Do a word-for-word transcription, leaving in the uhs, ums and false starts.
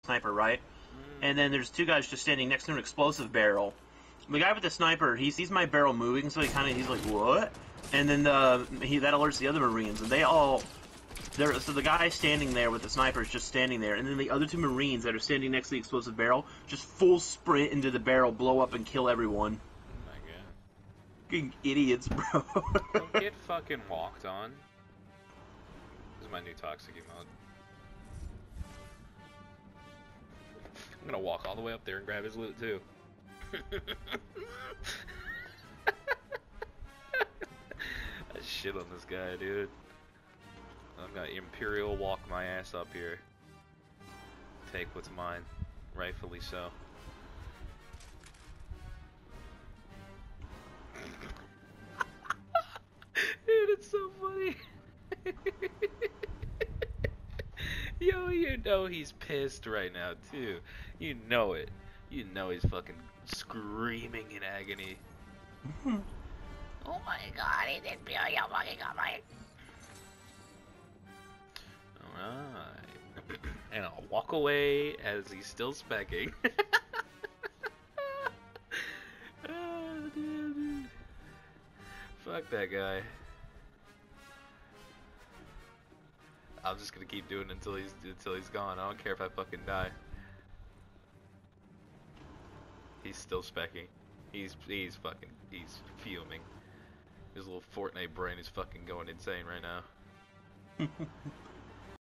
sniper, right? Mm. And then there's two guys just standing next to an explosive barrel. The guy with the sniper, he sees my barrel moving, so he kind of he's like, "What?" And then the he that alerts the other Marines, and they all. There, so the guy standing there with the sniper is just standing there, and then the other two Marines that are standing next to the explosive barrel just full sprint into the barrel, blow up, and kill everyone. Oh my god. Fucking idiots, bro. Don't get fucking walked on. This is my new toxic emote. I'm gonna walk all the way up there and grab his loot too. I shit on this guy, dude. I'm gonna Imperial walk my ass up here. Take what's mine. Rightfully so. Dude, it's so funny. Yo, you know he's pissed right now, too. You know it. You know he's fucking screaming in agony. Oh my god, he did Imperial fucking up my... Alright. And I'll walk away as he's still specking. Oh, dude, dude. Fuck that guy. I'm just gonna keep doing it until he's until he's gone. I don't care if I fucking die. He's still specking. He's he's fucking he's fuming. His little Fortnite brain is fucking going insane right now.